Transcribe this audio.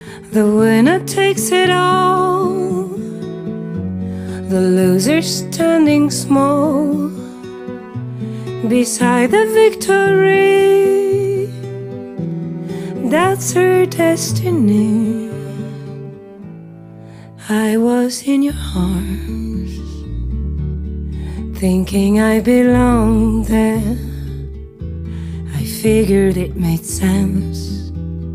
The winner takes it all, the loser standing small beside the victory. That's her destiny. I was in your arms, thinking I belonged there. I figured it made sense.